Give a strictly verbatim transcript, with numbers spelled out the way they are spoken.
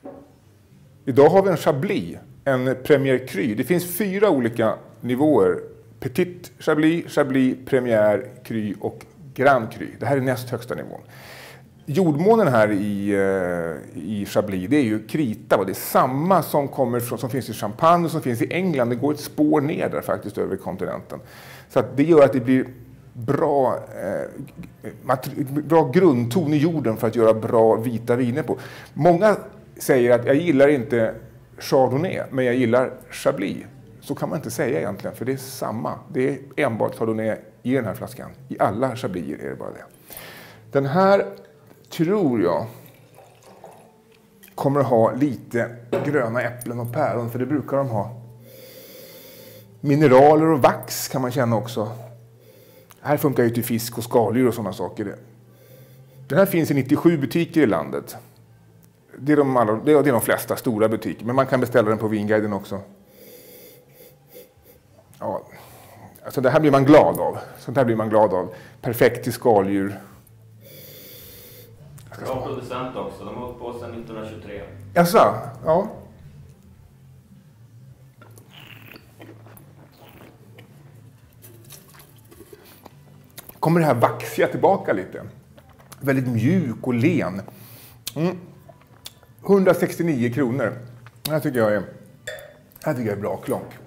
Idag har vi en Chablis, en Premier Cru. Det finns fyra olika nivåer. Petit Chablis, Chablis, Premier Cru och Grand Cru. Det här är näst högsta nivån. Jordmånen här i, i Chablis, det är ju krita. Det är samma som, kommer från, som finns i Champagne och som finns i England. Det går ett spår ner där faktiskt över kontinenten. Så att det gör att det blir bra, eh, bra grundton i jorden för att göra bra vita viner på. Många säger att jag gillar inte Chardonnay, men jag gillar Chablis. Så kan man inte säga egentligen, för det är samma. Det är enbart Chardonnay i den här flaskan. I alla Chablis är det bara det. Den här tror jag kommer att ha lite gröna äpplen och päron, för det brukar de ha. Mineraler och vax kan man känna också. Här funkar ju till fisk och skaldjur och sådana saker. Den här finns i nittiosju butiker i landet. Det är de, alla, det är de flesta stora butiker, men man kan beställa den på Vinguiden också. Ja, alltså det här blir man glad av. Sånt här blir man glad av. Perfekt till skaldjur. Bra producent också. De har hållit på sedan nittonhundratjugotre. Jaså? Ja. Kommer det här vaxiga tillbaka lite. Väldigt mjuk och len. Mm. hundrasextionio kronor. Det här tycker jag är, det här tycker jag är bra klonk.